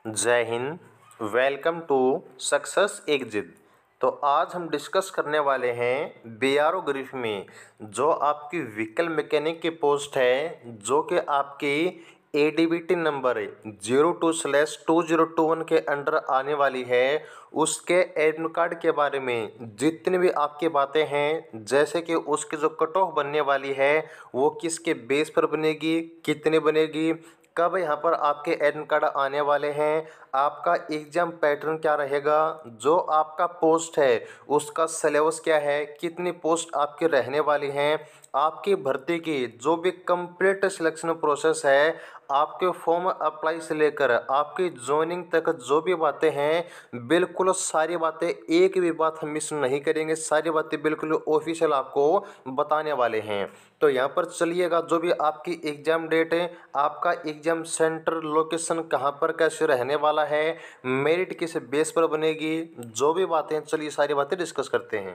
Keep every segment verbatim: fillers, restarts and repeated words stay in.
जय Hind. Welcome to success exit. तो आज हम डिस्कस करने वाले हैं बीआरओ ग्रीफ में जो आपकी व्हीकल मैकेनिक की पोस्ट है, जो कि आपकी ADBT number zero two slash two zero two one के अंडर आने वाली है। उसके एडमिट कार्ड के बारे में जितनी भी आपकी बातें हैं, जैसे कि उसकी जो कट ऑफ बनने वाली है वो किसके बेस पर बनेगी, कितने बनेगी, कब यहाँ पर आपके एडमिट कार्ड आने वाले हैं, आपका एग्जाम पैटर्न क्या रहेगा, जो आपका पोस्ट है उसका सिलेबस क्या है, कितनी पोस्ट आपकी रहने वाली हैं, आपकी भर्ती की जो भी कंप्लीट सिलेक्शन प्रोसेस है, आपके फॉर्म अप्लाई से लेकर आपकी ज्वाइनिंग तक जो भी बातें हैं, बिल्कुल सारी बातें, एक भी बात हम मिस नहीं करेंगे। सारी बातें बिल्कुल ऑफिशियल आपको बताने वाले हैं। तो यहाँ पर चलिएगा, जो भी आपकी एग्जाम डेट है, आपका एग्जाम सेंटर लोकेशन कहाँ पर कैसे रहने वाला है, मेरिट किस बेस पर बनेगी, जो भी बातें, चलिए सारी बातें डिस्कस करते हैं।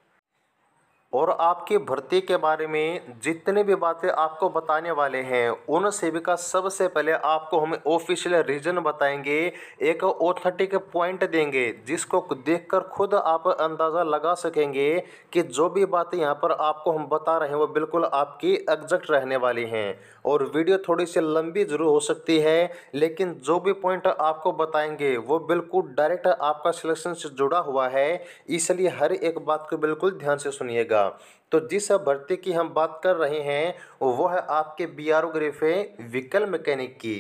और आपकी भर्ती के बारे में जितने भी बातें आपको बताने वाले हैं, उन सभी का सबसे पहले आपको हम ऑफिशियल रीजन बताएंगे, एक ऑथेंटिक पॉइंट देंगे जिसको देखकर खुद आप अंदाज़ा लगा सकेंगे कि जो भी बातें यहाँ पर आपको हम बता रहे हैं वो बिल्कुल आपकी एग्जैक्ट रहने वाली हैं। और वीडियो थोड़ी सी लंबी जरूर हो सकती है, लेकिन जो भी पॉइंट आपको बताएंगे वो बिल्कुल डायरेक्ट आपका सिलेक्शन से जुड़ा हुआ है, इसलिए हर एक बात को बिल्कुल ध्यान से सुनिएगा। तो जिस भर्ती की हम बात कर रहे हैं वो है आपके बीआरओ ग्रेफ व्हीकल मैकेनिक की।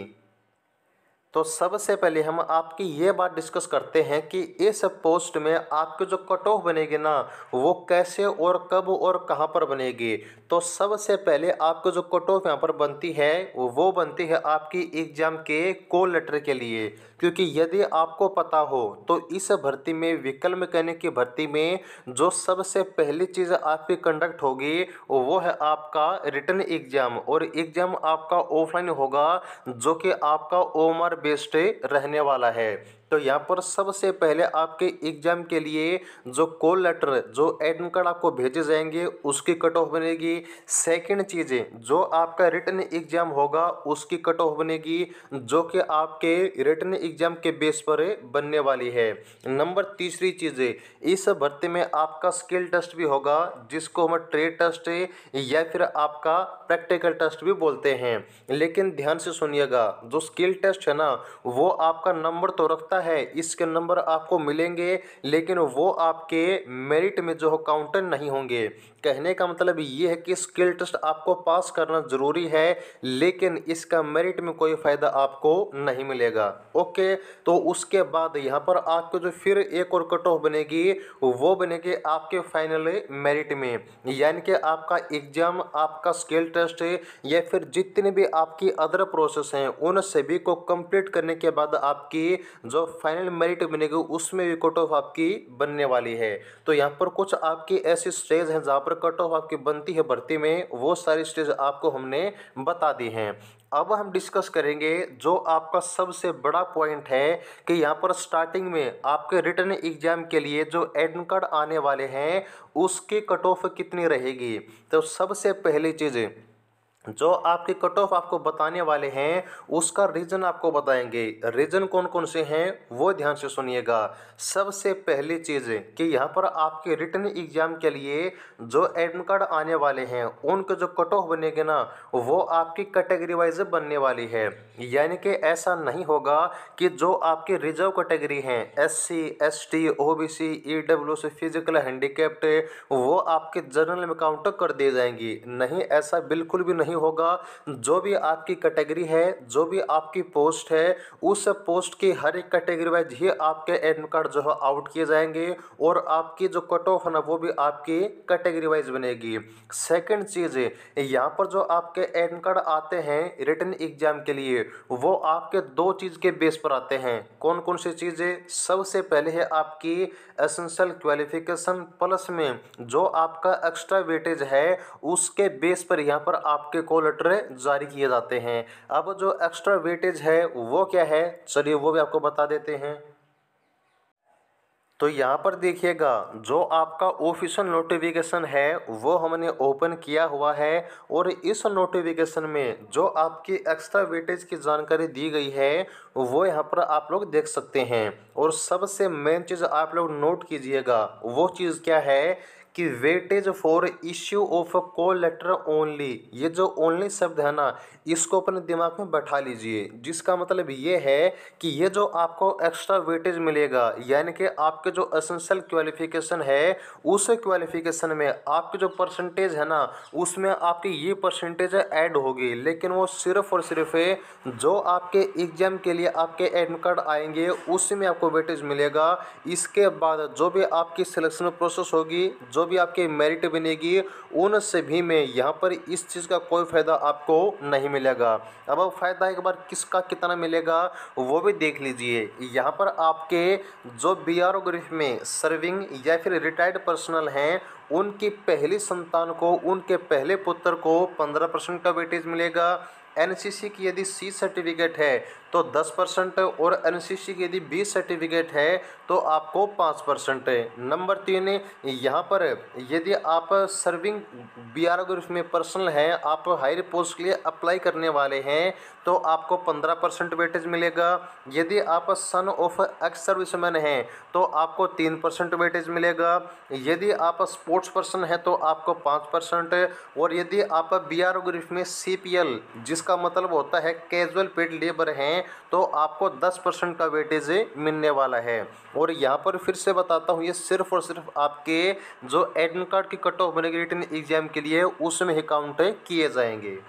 तो सबसे पहले हम आपकी ये बात डिस्कस करते हैं कि इस पोस्ट में आपके जो कट ऑफ बनेगी ना, वो कैसे और कब और कहाँ पर बनेगी। तो सबसे पहले आपको जो कट ऑफ यहाँ पर बनती है वो बनती है आपकी एग्जाम के कॉल लेटर के लिए। क्योंकि यदि आपको पता हो तो इस भर्ती में, व्हीकल मैकेनिक की भर्ती में, जो सबसे पहली चीज़ आपकी कंडक्ट होगी वो है आपका रिटन एग्जाम। और एग्जाम आपका ऑफलाइन होगा, जो कि आपका ओमआर बेस्ड रहने वाला है। तो यहाँ पर सबसे पहले आपके एग्जाम के लिए जो कॉल लेटर, जो एडमिट कार्ड आपको भेजे जाएंगे, उसकी कट ऑफ बनेगी। सेकंड चीज़ें, जो आपका रिटन एग्जाम होगा उसकी कट ऑफ बनेगी, जो कि आपके रिटन एग्जाम के बेस पर बनने वाली है। नंबर तीसरी चीज़ें, इस भर्ती में आपका स्किल टेस्ट भी होगा, जिसको हम ट्रेड टेस्ट या फिर आपका प्रैक्टिकल टेस्ट भी बोलते हैं। लेकिन ध्यान से सुनिएगा, जो स्किल टेस्ट है ना, वो आपका नंबर तो रखता है, इसके नंबर आपको मिलेंगे, लेकिन वो आपके मेरिट में जो काउंटर नहीं होंगे। कहने का मतलब ये है कि स्किल टेस्ट आपको पास करना जरूरी है, लेकिन इसका मेरिट में कोई फायदा आपको नहीं मिलेगा। ओके, तो उसके बाद यहाँ पर आपको जो फिर एक और कट ऑफ बनेगी, वो बनेगी आपके फाइनल मेरिट में। यानी कि आपका एग्जाम, आपका स्किल टेस्ट या फिर जितने भी आपकी अदर प्रोसेस हैं, उन सभी को कंप्लीट करने के बाद आपकी जो फाइनल मेरिट बनेगी उसमें भी कट ऑफ आपकी बनने वाली है। तो यहाँ पर कुछ आपकी ऐसी स्टेज हैं जहाँ पर कट ऑफ आपकी बनती है भर्ती में, वो सारी स्टेज आपको हमने बता दी हैं। अब हम डिस्कस करेंगे जो आपका सबसे बड़ा पॉइंट है कि यहाँ पर स्टार्टिंग में आपके रिटन एग्जाम के लिए जो एडमिट कार्ड आने वाले हैं उसकी कट ऑफ कितनी रहेगी। तो सबसे पहली चीज़, जो आपके कट ऑफ आपको बताने वाले हैं उसका रीजन आपको बताएंगे। रीजन कौन कौन से हैं वो ध्यान से सुनिएगा। सबसे पहली चीज़ कि यहाँ पर आपके रिटन एग्जाम के लिए जो एडमिट कार्ड आने वाले हैं उनके जो कट ऑफ बनेंगे ना, वो आपकी कैटेगरी वाइज बनने वाली है। यानी कि ऐसा नहीं होगा कि जो आपकी रिजर्व कैटेगरी हैं, S C S T O B C E W C physical handicapped, वो आपके जनरल में काउंट कर दी जाएंगी। नहीं, ऐसा बिल्कुल भी नहीं होगा। जो भी आपकी कैटेगरी है, जो भी आपकी पोस्ट है, उस पोस्ट की हर एक कैटेगरी वाइज ही आपके एडमिट कार्ड जो है आउट किए जाएंगे, और आपकी जो कट ऑफ है ना वो भी आपकी कैटेगरी वाइज बनेगी। सेकंड चीज़, यहाँ पर जो आपके एडमिट कार्ड आते हैं रिटन एग्जाम के लिए, वो आपके दो चीज़ के बेस पर आते हैं। कौन कौन सी चीज़ें? सबसे पहले है आपकी एसेंशियल क्वालिफिकेशन प्लस में जो आपका एक्स्ट्रा वेटेज है उसके बेस पर यहाँ पर आपके कॉल लेटर जारी किए जाते हैं। अब जो एक्स्ट्रा वेटेज है वो क्या है, चलिए वो भी आपको बता देते हैं। तो यहाँ पर देखिएगा, जो आपका ऑफिशियल नोटिफिकेशन है वो हमने ओपन किया हुआ है और इस नोटिफिकेशन में जो आपकी एक्स्ट्रा वेटेज की जानकारी दी गई है वो यहाँ पर आप लोग देख सकते हैं। और सबसे मेन चीज़ आप लोग नोट कीजिएगा, वो चीज़ क्या है कि weightage for issue of call letter only. ये जो ओनली शब्द है ना, इसको अपने दिमाग में बैठा लीजिए, जिसका मतलब ये है कि ये जो आपको एक्स्ट्रा वेटेज मिलेगा, यानी कि आपके जो एसेंशियल क्वालिफिकेशन है उस क्वालिफिकेशन में आपकी जो परसेंटेज है ना, उसमें आपकी ये परसेंटेज ऐड होगी। लेकिन वो सिर्फ और सिर्फ जो आपके एग्जाम के लिए आपके एडमिट कार्ड आएंगे उसमें आपको वेटेज मिलेगा। इसके बाद जो भी आपकी सिलेक्शन प्रोसेस होगी, जो भी आपकी मेरिट बनेगी, उन सभी में यहाँ पर इस चीज़ का कोई फ़ायदा आपको नहीं मिलेगा। अब अब फ़ायदा एक बार किसका कितना मिलेगा वो भी देख लीजिए। यहाँ पर आपके जो बी आर ओ ग्रुप में सर्विंग या फिर रिटायर्ड पर्सनल हैं, उनकी पहली संतान को, उनके पहले पुत्र को पंद्रह परसेंट का वेटेज मिलेगा। एन सी सी की यदि सी सर्टिफिकेट है तो दस परसेंट, और एन सी सी की यदि बी सर्टिफिकेट है तो आपको पाँच परसेंट। नंबर तीन, यहाँ पर यदि आप serving B R O group में पर्सनल हैं, आप हायर पोस्ट के लिए अप्लाई करने वाले हैं, तो आपको पंद्रह परसेंट वेटेज मिलेगा। यदि आप सन ऑफ एक्स सर्विसमैन हैं तो आपको तीन परसेंट वेटेज मिलेगा। यदि आप स्पोर्ट्स पर्सन हैं तो आपको पाँच परसेंट, और यदि आप बी आर ओ ग्रुप में सी पी एल, जिसका मतलब होता है कैजुअल पेड लेबर हैं, तो आपको दस परसेंट का वेटेज मिलने वाला है। और यहाँ पर फिर से बताता हूँ, ये सिर्फ और सिर्फ आपके जो एडमिट कार्ड की कट ऑफ बनेगी रिटन एग्जाम के लिए, उसमें ही काउंट किए जाएंगे।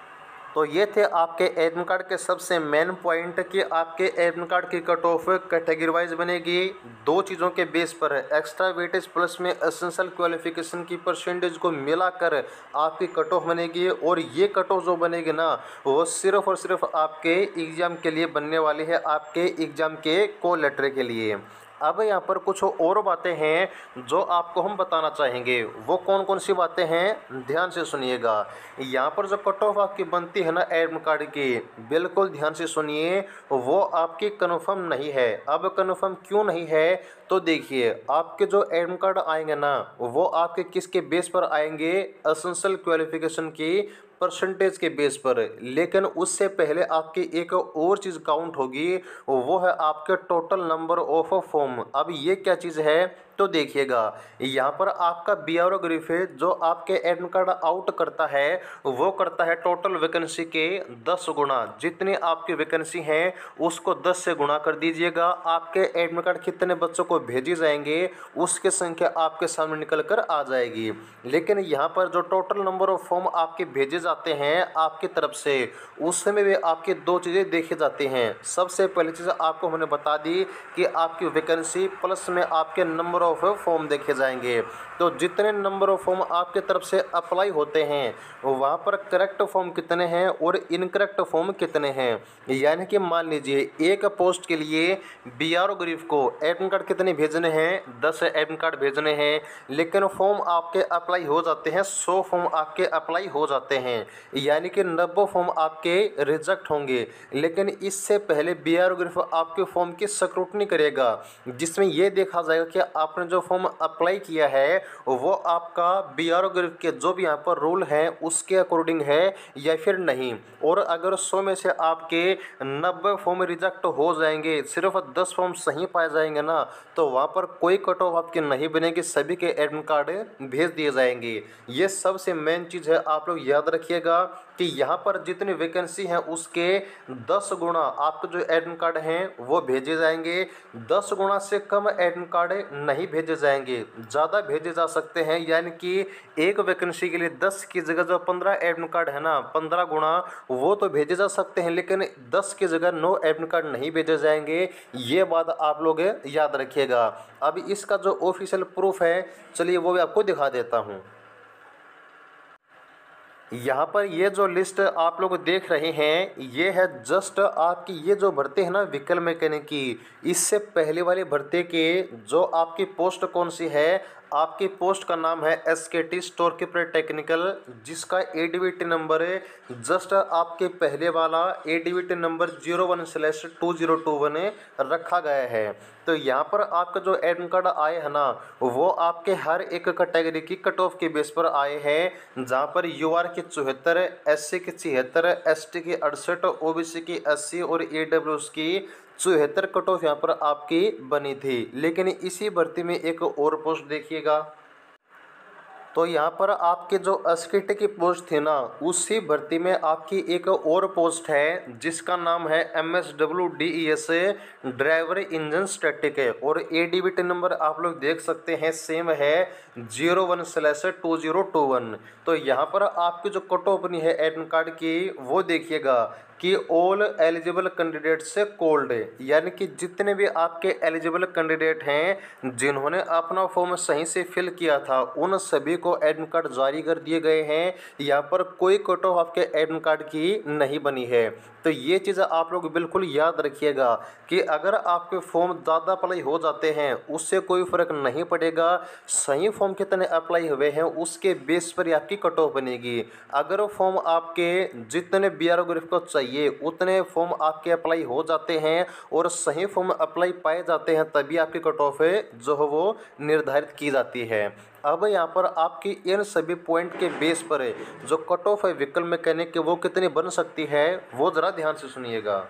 तो ये थे आपके एडमिट कार्ड के सबसे मेन पॉइंट कि आपके एडमिट कार्ड की कट ऑफ कैटेगरी वाइज बनेगी दो चीज़ों के बेस पर, एक्स्ट्रा वेटेज प्लस में एसेंशियल क्वालिफिकेशन की परसेंटेज को मिलाकर आपकी कट ऑफ बनेगी। और ये कट ऑफ जो बनेगी ना, वो सिर्फ और सिर्फ आपके एग्ज़ाम के लिए बनने वाली है, आपके एग्ज़ाम के कॉल लेटर के लिए। अब यहाँ पर कुछ और बातें हैं जो आपको हम बताना चाहेंगे। वो कौन कौन सी बातें हैं, ध्यान से सुनिएगा। यहाँ पर जो कट ऑफ आपकी बनती है ना एडमिट कार्ड की, बिल्कुल ध्यान से सुनिए, वो आपकी कन्फर्म नहीं है। अब कन्फर्म क्यों नहीं है, तो देखिए, आपके जो एडमिट कार्ड आएंगे ना, वो आपके किसके बेस पर आएंगे, एसेंशियल क्वालिफिकेशन की परसेंटेज के बेस पर। लेकिन उससे पहले आपकी एक और चीज़ काउंट होगी, वो है आपके टोटल नंबर ऑफ फॉर्म। अब ये क्या चीज़ है, तो देखिएगा, यहाँ पर आपका बी आर ओ ग्रुप है जो आपके एडमिट कार्ड आउट करता है, वो करता है टोटल वैकेंसी के दस गुना। जितनी आपकी वैकेंसी हैं उसको दस से गुणा कर दीजिएगा। आपके एडमिट कार्ड कितने बच्चों को भेजी जाएंगे उसकी संख्या आपके सामने निकल कर आ जाएगी। लेकिन यहाँ पर जो टोटल नंबर ऑफ फॉर्म आपके भेजे जाते हैं आपकी तरफ से, उसमें भी आपकी दो चीज़ें देखी जाती हैं। सबसे पहली चीज़ आपको हमने बता दी कि आपकी वैकेंसी प्लस में आपके नंबर ऑफ फॉर्म देखे जाएंगे। तो जितने नंबर ऑफ फॉर्म आपके तरफ से अप्लाई होते हैं, वहाँ पर करेक्ट फॉर्म कितने हैं और इनकरेक्ट फॉर्म कितने हैं। यानी कि मान लीजिए एक पोस्ट के लिए बी आर ओ ग्रुप को एडमिट कार्ड कितने भेजने हैं, दस एडमिट कार्ड भेजने हैं, लेकिन फॉर्म आपके अप्लाई हो जाते हैं, सौ फॉर्म आपके अप्लाई हो जाते हैं, यानी कि नब्बे फॉर्म आपके रिजेक्ट होंगे। लेकिन इससे पहले बी आर ओ ग्रुप आपके फॉर्म की स्क्रूटनी करेगा, जिसमें यह देखा जाएगा कि आपने जो फॉर्म अप्लाई किया है वो आपका बी आर ओ ग्रुप के जो भी यहाँ पर रूल है उसके अकॉर्डिंग है या फिर नहीं। और अगर सौ में से आपके नब्बे फॉर्म रिजेक्ट हो जाएंगे, सिर्फ दस फॉर्म सही पाए जाएंगे ना, तो वहाँ पर कोई कट ऑफ आपकी नहीं बनेगी, सभी के एडमिट कार्ड भेज दिए जाएंगे। ये सबसे मेन चीज़ है, आप लोग याद रखिएगा कि यहाँ पर जितनी वैकेंसी है उसके दस गुना आपके जो एडमिट कार्ड हैं वो भेजे जाएंगे। दस गुना से कम एडमिट कार्ड नहीं भेजे जाएंगे, ज़्यादा भेजे जा सकते हैं। यानी कि एक वैकेंसी के लिए दस की जगह जो पंद्रह एडमिट कार्ड है ना, पंद्रह गुना वो तो भेजे जा सकते हैं, लेकिन दस की जगह नौ एडमिट कार्ड नहीं भेजे जाएंगे। ये बात आप लोग याद रखिएगा। अब इसका जो ऑफिशियल प्रूफ है, चलिए वो भी आपको दिखा देता हूँ। यहाँ पर ये जो लिस्ट आप लोग देख रहे हैं, ये है जस्ट आपकी ये जो भर्ती है ना व्हीकल मैकेनिक की, इससे पहले वाली भर्ती के जो आपकी पोस्ट कौन सी है आपकी पोस्ट का नाम है S K T store keeper technical, जिसका A D B T number है जस्ट आपके पहले वाला A D B T number zero one slash two zero two one रखा गया है। तो यहाँ पर आपका जो एडमिट कार्ड आए हैं ना, वो आपके हर एक कैटेगरी की कट ऑफ के बेस पर आए हैं, जहाँ पर यू आर की चौहत्तर, एस सी की छिहत्तर, एस टी की अड़सठ, ओ बी सी की अस्सी और ई डब्ल्यू एस की चौहत्तर कट ऑफ यहाँ पर आपकी बनी थी। लेकिन इसी भर्ती में एक और पोस्ट देखिएगा, तो यहाँ पर आपके जो अस्किट की पोस्ट थी ना, उसी भर्ती में आपकी एक और पोस्ट है जिसका नाम है M S W D E S driver engine static है, और A D B T number आप लोग देख सकते हैं सेम है zero one slash two zero two one. तो यहाँ पर आपकी जो कट ऑफ बनी है एडमिट कार्ड की, वो देखिएगा कि ऑल एलिजिबल कैंडिडेट से कोल्ड, यानी कि जितने भी आपके एलिजिबल कैंडिडेट हैं जिन्होंने अपना फॉर्म सही से फिल किया था, उन सभी को एडमिट कार्ड जारी कर दिए गए हैं। यहाँ पर कोई कट ऑफ आपके एडमिट कार्ड की नहीं बनी है। तो ये चीज़ आप लोग बिल्कुल याद रखिएगा कि अगर आपके फॉर्म ज़्यादा अप्लाई हो जाते हैं उससे कोई फ़र्क नहीं पड़ेगा, सही फॉर्म कितने अप्लाई हुए हैं उसके बेस पर ही आपकी कट ऑफ बनेगी। अगर फॉर्म आपके जितने बी आर ओ ग्रुप को चाहिए उतने फॉर्म आपके अप्लाई हो जाते हैं और सही फॉर्म अप्लाई पाए जाते हैं, तभी आपकी कट ऑफ जो है वो निर्धारित की जाती है। अब यहाँ पर आपकी इन सभी पॉइंट के बेस पर जो कट ऑफ है व्हीकल मैकेनिक के वो कितनी बन सकती है, वो ज़रा ध्यान से सुनिएगा।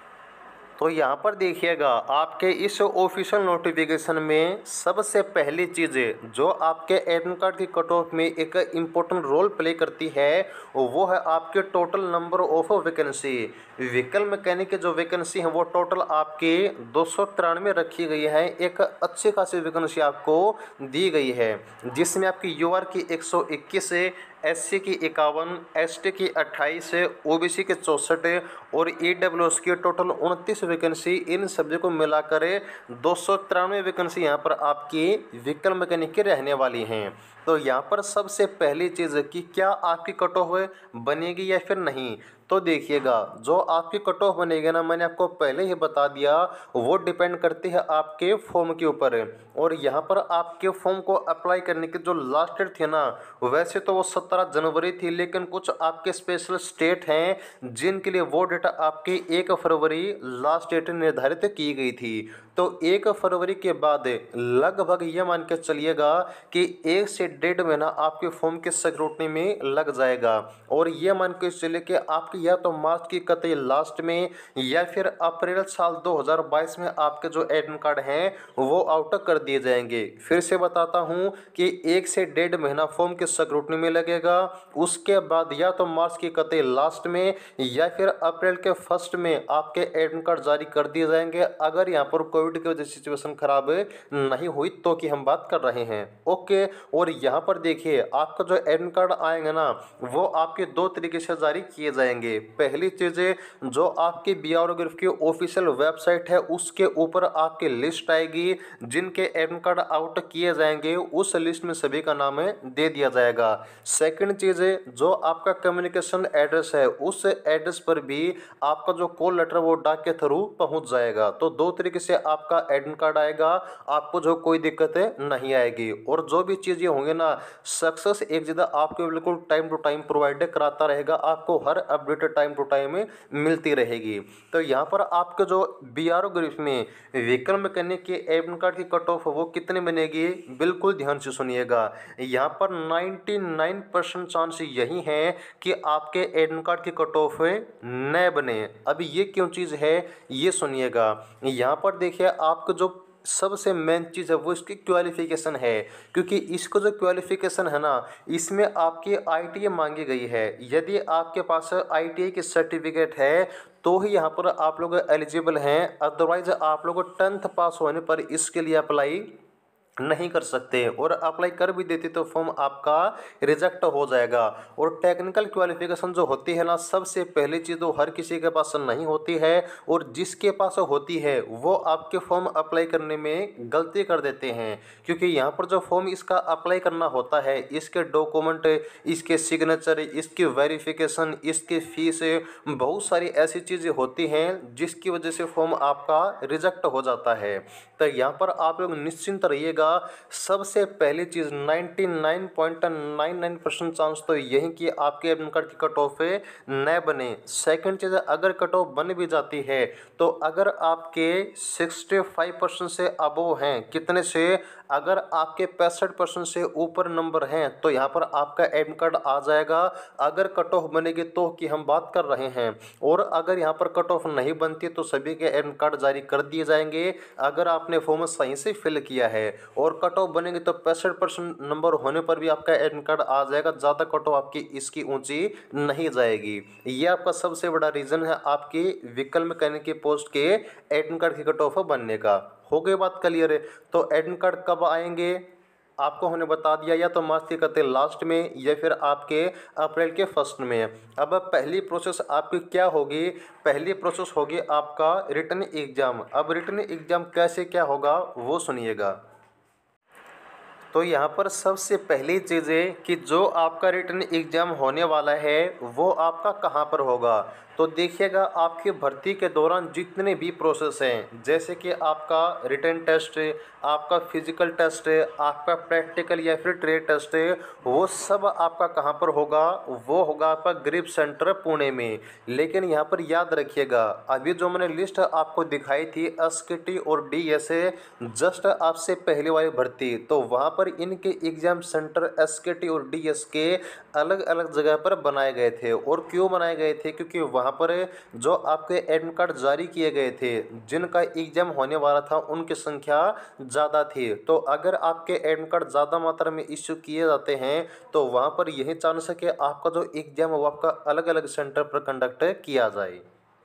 तो यहाँ पर देखिएगा आपके इस ऑफिशियल नोटिफिकेशन में सबसे पहली चीज़ें जो आपके एडमिट कार्ड की कट ऑफ में एक इम्पोर्टेंट रोल प्ले करती है, वो है आपके total number of vacancy. Vehicle mechanic की जो वैकेंसी है वो टोटल आपकी दो सौ तिरानवे रखी गई है। एक अच्छी खासी वैकेंसी आपको दी गई है, जिसमें आपकी यू आर की एक सौ इक्कीस है, एस सी की इक्यावन, एस टी की अट्ठाईस, ओ बी सी के चौंसठ और ई डब्ल्यू एस की टोटल उनतीस वैकेंसी, इन सभी को मिलाकर दो सौ तिरानवे वैकेंसी यहाँ पर आपकी व्हीकल मैकेनिक की रहने वाली हैं। तो यहाँ पर सबसे पहली चीज़ कि क्या आपकी कट ऑफ बनेगी या फिर नहीं, तो देखिएगा जो आपकी कट ऑफ बनेगी ना, मैंने आपको पहले ही बता दिया, वो डिपेंड करती है आपके फॉर्म के ऊपर। और यहाँ पर आपके फॉर्म को अप्लाई करने की जो लास्ट डेट थी ना, वैसे तो वो सत्रह जनवरी थी, लेकिन कुछ आपके स्पेशल स्टेट हैं जिनके लिए वो डेट आपकी एक फरवरी लास्ट डेट निर्धारित की गई थी। तो एक फरवरी के बाद लगभग ये मान के चलिएगा कि एक से डेढ़ महीना आपके फॉर्म के स्क्रूटनी में लग जाएगा, और ये मान के चलिए कि आपकी या तो मार्च की कतई लास्ट में या फिर अप्रैल साल दो हज़ार बाईस में आपके जो एडमिट कार्ड हैं वो आउट कर दिए जाएंगे। फिर से बताता हूं कि एक से डेढ़ महीना फॉर्म के स्क्रूटनी में लगेगा, उसके बाद या तो मार्च की कतई लास्ट में या फिर अप्रैल के फर्स्ट में आपके एडमिट कार्ड जारी कर दिए जाएंगे, अगर यहाँ पर कोविड की वजह से सिचुएशन खराब नहीं हुई तो की हम बात कर रहे हैं। ओके, और यहाँ पर देखिए आपका जो एडमिट कार्ड आएंगे ना, वो आपके दो तरीके से जारी किए जाएंगे। पहली चीज़ें जो आपकी बी आर ओ ग्रुप की ऑफिशियल वेबसाइट है उसके ऊपर आपकी लिस्ट आएगी, जिनके एडमिट कार्ड आउट किए जाएंगे उस लिस्ट में सभी का नाम दे दिया जाएगा। सेकंड चीज़ जो आपका कम्युनिकेशन एड्रेस है उस एड्रेस पर भी आपका जो कॉल लेटर वो डाक के थ्रू पहुंच जाएगा। तो दो तरीके से आपका एडमिट कार्ड आएगा, आपको जो कोई दिक्कत नहीं आएगी। और जो भी चीज़ें होंगी ना, सक्सेस एक जगह आपको बिल्कुल टाइम टू टाइम प्रोवाइड कराता रहेगा, आपको हर अपडेट टाइम टू टाइम मिलती रहेगी। तो यहाँ पर आपके जो बी आर ओ ग्रुप में व्हीकल मैकेनिक के एडमिट कार्ड की कट ऑफ वो कितनी बनेगी, बिल्कुल ध्यान से सुनिएगा। यहाँ पर निन्यानवे परसेंट चांस यही है कि आपके एडमिट कार्ड की कट ऑफ न बने। अभी ये क्यों चीज़ है ये सुनिएगा। यहाँ पर देखिए आपको जो सबसे मेन चीज़ है वो इसकी क्वालिफिकेशन है, क्योंकि इसको जो क्वालिफिकेशन है ना, इसमें आपकी आई टी आई मांगी गई है। यदि आपके पास आई टी आई की सर्टिफिकेट है तो ही यहाँ पर आप लोग एलिजिबल हैं, अदरवाइज आप लोग टेंथ पास होने पर इसके लिए अप्लाई नहीं कर सकते, और अप्लाई कर भी देते तो फॉर्म आपका रिजेक्ट हो जाएगा। और टेक्निकल क्वालिफिकेशन जो होती है ना, सबसे पहली चीज़ तो हर किसी के पास नहीं होती है, और जिसके पास होती है वो आपके फॉर्म अप्लाई करने में गलती कर देते हैं। क्योंकि यहाँ पर जो फॉर्म इसका अप्लाई करना होता है, इसके डॉक्यूमेंट, इसके सिग्नेचर, इसकी वेरिफिकेशन, इसकी फीस, बहुत सारी ऐसी चीज़ें होती हैं जिसकी वजह से फॉर्म आपका रिजेक्ट हो जाता है। तो यहाँ पर आप लोग निश्चिंत रहिएगा रखिएगा। सबसे पहली चीज़ निन्यानवे पॉइंट निन्यानवे परसेंट चांस तो यही कि आपके एडमिट कार्ड की कट ऑफ न बने। सेकंड चीज़, अगर कट ऑफ बन भी जाती है तो अगर आपके पैंसठ परसेंट से अबव हैं, कितने से, अगर आपके पैंसठ परसेंट से ऊपर नंबर हैं तो यहाँ पर आपका एडमिट कार्ड आ जाएगा। अगर कट ऑफ बनेगी तो की हम बात कर रहे हैं, और अगर यहाँ पर कट ऑफ नहीं बनती तो सभी के एडमिट कार्ड जारी कर दिए जाएंगे अगर आपने फॉर्म सही से फिल किया है। और कट ऑफ बनेगी तो पैंसठ परसेंट नंबर होने पर भी आपका एडमिट कार्ड आ जाएगा, ज़्यादा कट ऑफ आपकी इसकी ऊंची नहीं जाएगी। ये आपका सबसे बड़ा रीज़न है आपकी विकल्प मैकेनिक की पोस्ट के एडमिट कार्ड की कट ऑफ बनने का। हो गई बात क्लियर है। तो एडमिट कार्ड कब आएंगे आपको हमने बता दिया, या तो मार्च के कते लास्ट में या फिर आपके अप्रैल के फर्स्ट में। अब पहली प्रोसेस आपकी क्या होगी, पहली प्रोसेस होगी आपका रिटन एग्ज़ाम। अब रिटन एग्ज़ाम कैसे क्या होगा वो सुनिएगा। तो यहाँ पर सबसे पहली चीज़ है कि जो आपका रिटन एग्ज़ाम होने वाला है वो आपका कहाँ पर होगा। तो देखिएगा, आपकी भर्ती के दौरान जितने भी प्रोसेस हैं, जैसे कि आपका रिटन टेस्ट, आपका फिजिकल टेस्ट, आपका प्रैक्टिकल या फिर ट्रेड टेस्ट, वो सब आपका कहाँ पर होगा, वो होगा आपका ग्रिप सेंटर पुणे में। लेकिन यहाँ पर याद रखिएगा, अभी जो मैंने लिस्ट आपको दिखाई थी एस के टी और डी एस ए, जस्ट आपसे पहले वाली भर्ती, तो वहाँ पर इनके exam centre S K T और डी एस के अलग अलग जगह पर बनाए गए थे। और क्यों बनाए गए थे, क्योंकि वहाँ पर जो आपके एडमिट कार्ड जारी किए गए थे, जिनका एग्ज़ाम होने वाला था, उनकी संख्या ज़्यादा थी। तो अगर आपके एडमिट कार्ड ज़्यादा मात्रा में इश्यू किए जाते हैं तो वहाँ पर यही चांस है कि आपका जो एग्ज़ाम है वो आपका अलग अलग सेंटर पर कंडक्ट किया जाए।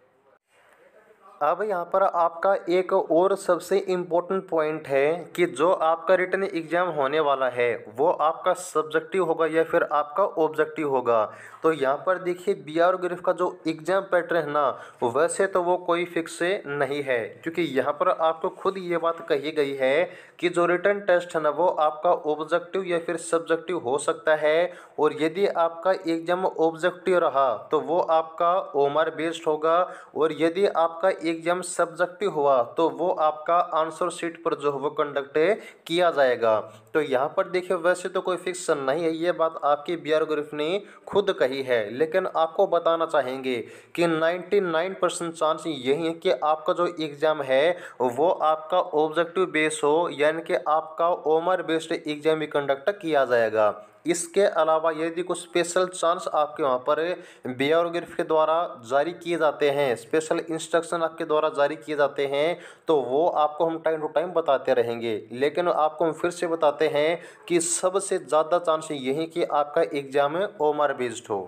अब यहाँ पर आपका एक और सबसे इम्पोर्टेंट पॉइंट है कि जो आपका रिटन एग्ज़ाम होने वाला है वो आपका सब्जेक्टिव होगा या फिर आपका ऑब्जेक्टिव होगा। तो यहाँ पर देखिए, बी आर ग्रिफ का जो एग्ज़ाम पैटर्न है ना, वैसे तो वो कोई फिक्स नहीं है, क्योंकि यहाँ पर आपको खुद ये बात कही गई है कि जो रिटन टेस्ट है ना वो आपका ऑब्जेक्टिव या फिर सब्जेक्टिव हो सकता है। और यदि आपका एग्ज़ाम ऑब्जेक्टिव रहा तो वो आपका ओमआर बेस्ड होगा, और यदि आपका एग्जाम सब्जेक्टिव हुआ तो वो आपका आंसर शीट पर जो है वो कंडक्ट किया जाएगा। तो यहाँ पर देखिए, वैसे तो कोई फिक्स नहीं है, ये बात आपकी बी आर ग्रिफ ने खुद कही है, लेकिन आपको बताना चाहेंगे कि निन्यानवे परसेंट चांस यही है कि आपका जो एग्ज़ाम है वो आपका ऑब्जेक्टिव बेस हो, यानी कि आपका ओमआर बेस्ड एग्जाम भी कंडक्ट किया जाएगा। इसके अलावा यदि कुछ स्पेशल चांस आपके वहाँ पर बी आर ग्रिफ के द्वारा जारी किए जाते हैं, स्पेशल इंस्ट्रक्शन आपके द्वारा जारी किए जाते हैं, तो वो आपको हम टाइम टू टाइम बताते रहेंगे। लेकिन आपको हम फिर से बताते हैं कि सबसे ज़्यादा चांस यही कि आपका एग्ज़ाम ओमआर बेस्ड हो।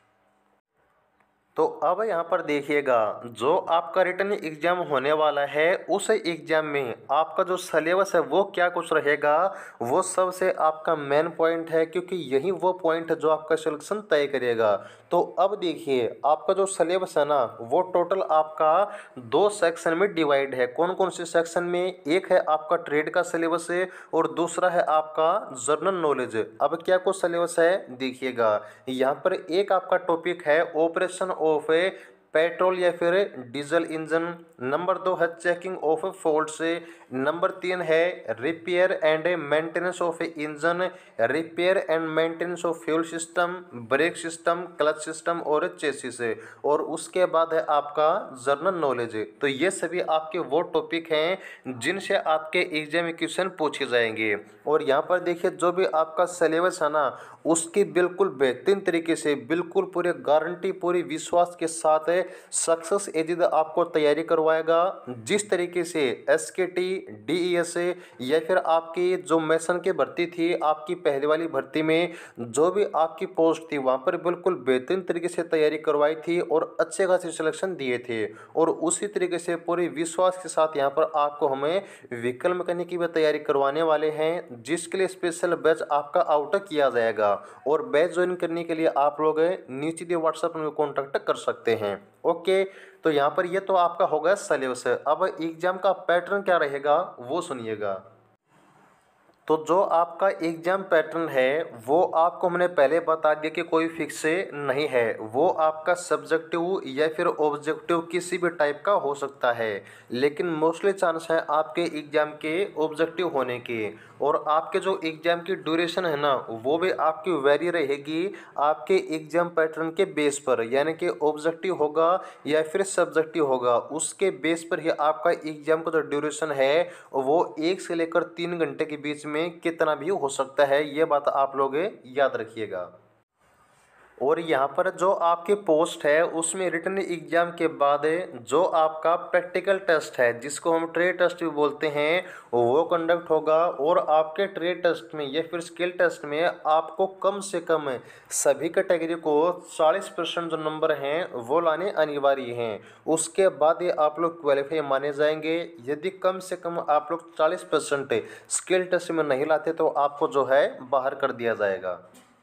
तो अब यहाँ पर देखिएगा, जो आपका रिटन एग्ज़ाम होने वाला है उस एग्ज़ाम में आपका जो सिलेबस है वो क्या कुछ रहेगा, वो सबसे आपका मेन पॉइंट है, क्योंकि यही वो पॉइंट है जो आपका सिलेक्शन तय करेगा। तो अब देखिए, आपका जो सिलेबस है ना वो टोटल आपका दो सेक्शन में डिवाइड है। कौन कौन से सेक्शन में, एक है आपका ट्रेड का सिलेबस है और दूसरा है आपका जनरल नॉलेज। अब क्या कुछ सिलेबस है देखिएगा, यहाँ पर एक आपका टॉपिक है ऑपरेशन ऑफ पेट्रोल या फिर डीजल इंजन, नंबर दो है चेकिंग ऑफ फॉल्ट से, नंबर तीन है repair and maintenance of engine, repair and maintenance of fuel system, brake system, clutch system और चेसिस, और उसके बाद है आपका जनरल नॉलेज। तो ये सभी आपके वो टॉपिक हैं जिनसे आपके एग्जाम में क्वेश्चन पूछे जाएंगे। और यहाँ पर देखिए, जो भी आपका सिलेबस है ना उसकी बिल्कुल बेहतरीन तरीके से, बिल्कुल पूरी गारंटी, पूरी विश्वास के साथ सक्सेस एजेड आपको तैयारी करवाएगा। जिस तरीके से S K T, D E S या फिर आपकी जो मैसन की भर्ती थी, आपकी पहले वाली भर्ती में जो भी आपकी पोस्ट थी वहाँ पर बिल्कुल बेहतरीन तरीके से तैयारी करवाई थी और अच्छे खासे सिलेक्शन दिए थे। और उसी तरीके से पूरे विश्वास के साथ यहाँ पर आपको हमें व्हीकल मैकेनिक की भी तैयारी करवाने वाले हैं, जिसके लिए स्पेशल बैच आपका आउट किया जाएगा। और बैच ज्वाइन करने के लिए आप लोग नीचे दिए व्हाट्सएप में कॉन्टैक्ट कर सकते हैं। ओके, तो यहाँ पर ये तो आपका होगा सिलेबस। अब एग्जाम का पैटर्न क्या रहेगा वो सुनिएगा। तो जो आपका एग्ज़ाम पैटर्न है वो आपको हमने पहले बता दिया कि कोई फिक्स नहीं है, वो आपका सब्जेक्टिव या फिर ऑब्जेक्टिव किसी भी टाइप का हो सकता है, लेकिन मोस्टली चांस है आपके एग्ज़ाम के ऑब्जेक्टिव होने के। और आपके जो एग्ज़ाम की ड्यूरेशन है ना वो भी आपकी वेरी रहेगी आपके एग्ज़ाम पैटर्न के बेस पर, यानी कि ऑब्जेक्टिव होगा या फिर सब्जेक्टिव होगा, उसके बेस पर ही आपका एग्ज़ाम का जो ड्यूरेशन है वो एक से लेकर तीन घंटे के बीच में कितना भी हो सकता है, ये बात आप लोग याद रखिएगा। और यहाँ पर जो आपकी पोस्ट है उसमें रिटन एग्जाम के बाद जो आपका प्रैक्टिकल टेस्ट है जिसको हम ट्रेड टेस्ट भी बोलते हैं वो कंडक्ट होगा। और आपके ट्रेड टेस्ट में या फिर स्किल टेस्ट में आपको कम से कम सभी कैटेगरी को चालीस परसेंट जो नंबर हैं वो लाने अनिवार्य हैं, उसके बाद ये आप लोग क्वालिफाई माने जाएंगे। यदि कम से कम आप लोग चालीस परसेंट स्किल टेस्ट में नहीं लाते तो आपको जो है बाहर कर दिया जाएगा।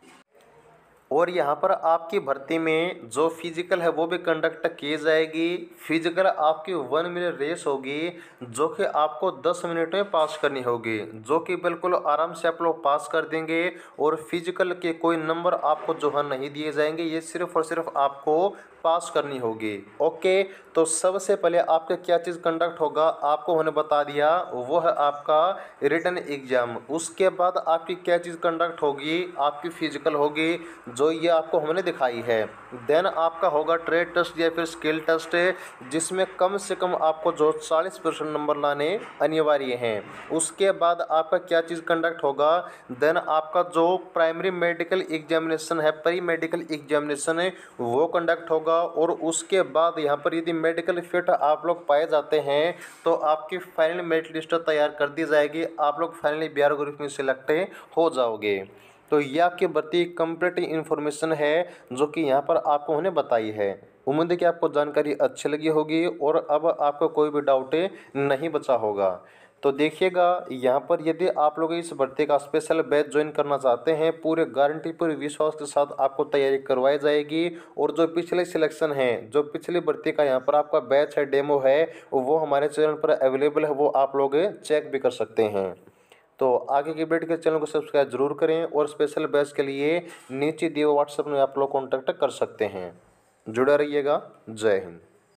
और यहाँ पर आपकी भर्ती में जो फिजिकल है वो भी कंडक्ट की जाएगी। फिजिकल आपकी वन मिनट रेस होगी जो कि आपको दस मिनट में पास करनी होगी, जो कि बिल्कुल आराम से आप लोग पास कर देंगे। और फिजिकल के कोई नंबर आपको जो है नहीं दिए जाएंगे, ये सिर्फ और सिर्फ आपको पास करनी होगी। ओके, तो सबसे पहले आपका क्या चीज़ कंडक्ट होगा आपको उन्होंने बता दिया, वो है आपका रिटन एग्जाम। उसके बाद आपकी क्या चीज़ कंडक्ट होगी, आपकी फिजिकल होगी जो ये आपको हमने दिखाई है। देन आपका होगा ट्रेड टेस्ट या फिर स्किल टेस्ट, जिसमें कम से कम आपको जो चालीस परसेंट नंबर लाने अनिवार्य हैं। उसके बाद आपका क्या चीज़ कंडक्ट होगा, देन आपका जो प्राइमरी मेडिकल एग्जामिनेशन है, प्री मेडिकल एग्जामिनेशन है वो कंडक्ट होगा। और उसके बाद यहाँ पर यदि मेडिकल फिट आप लोग पाए जाते हैं तो आपकी फाइनल मेरिट लिस्ट तैयार कर दी जाएगी, आप लोग फाइनली बिहार ग्रुप में सिलेक्ट हो जाओगे। तो ये आपकी भर्ती कंप्लीट इन्फॉर्मेशन है जो कि यहाँ पर आपको उन्हें बताई है। उम्मीद है कि आपको जानकारी अच्छी लगी होगी और अब आपको कोई भी डाउट नहीं बचा होगा। तो देखिएगा यहाँ पर यदि आप लोग इस भर्ती का स्पेशल बैच ज्वाइन करना चाहते हैं, पूरे गारंटी पूरे विश्वास के साथ आपको तैयारी करवाई जाएगी। और जो पिछले सिलेक्शन है, जो पिछली भर्ती का यहाँ पर आपका बैच है, डेमो है, वो हमारे चैनल पर अवेलेबल है, वो आप लोग चेक भी कर सकते हैं। तो आगे की अपडेट के चैनल को सब्सक्राइब जरूर करें और स्पेशल बैच के लिए नीचे दिए व्हाट्सएप में आप लोग कॉन्टैक्ट कर सकते हैं। जुड़े रहिएगा। जय हिंद।